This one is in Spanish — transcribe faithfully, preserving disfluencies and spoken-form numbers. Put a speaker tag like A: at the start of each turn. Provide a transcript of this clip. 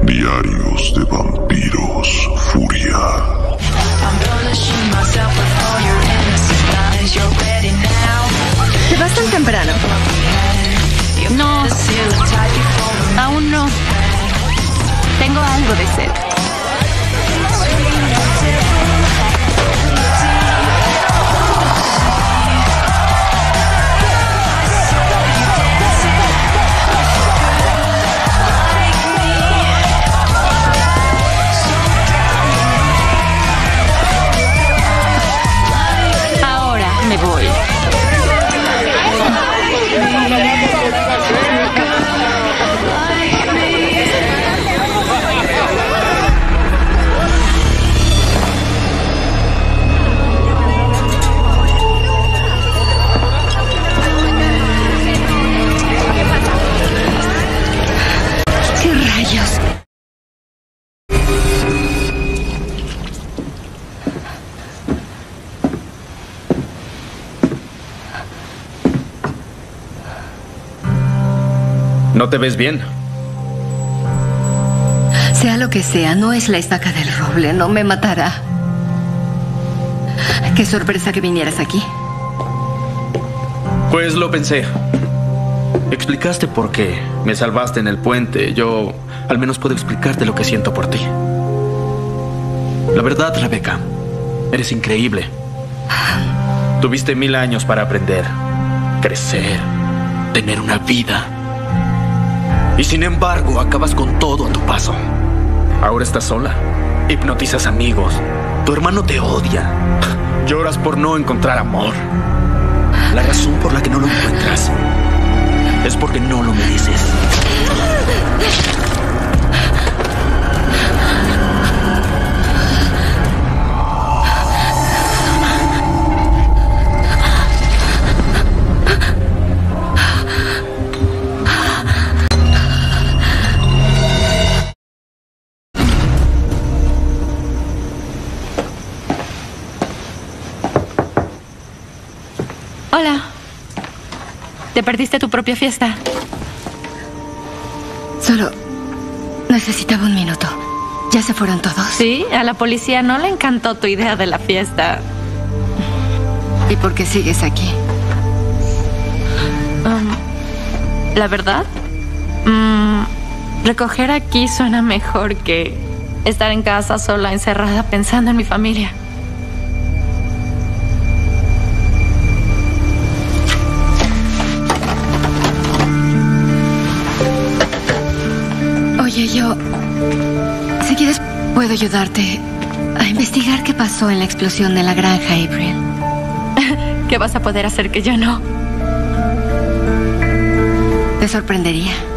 A: Diarios de vampiros, furia.
B: Te vas tan temprano.
C: No, aún no. Tengo algo de sed. Ahora me voy.
B: ¿Qué rayos?
D: No te ves bien.
B: Sea lo que sea, no es la estaca del roble, no me matará. Qué sorpresa que vinieras aquí.
D: Pues lo pensé. Explicaste por qué. Me salvaste en el puente. Yo al menos puedo explicarte lo que siento por ti. La verdad, Rebecca, eres increíble. Tuviste mil años para aprender, crecer, tener una vida. Y sin embargo, acabas con todo a tu paso. Ahora estás sola. Hipnotizas amigos. Tu hermano te odia. Lloras por no encontrar amor. La razón por la que no lo encuentras es porque no lo mereces.
C: Hola. ¿Te perdiste tu propia fiesta?
B: Solo necesitaba un minuto. ¿Ya se fueron todos?
C: Sí, a la policía no le encantó tu idea de la fiesta.
B: ¿Y por qué sigues aquí?
C: Um, la verdad, um, recoger aquí suena mejor que estar en casa sola, encerrada, pensando en mi familia.
B: Oye, yo... Si quieres, puedo ayudarte a investigar qué pasó en la explosión de la granja, April.
C: ¿Qué vas a poder hacer que yo no?
B: Te sorprendería.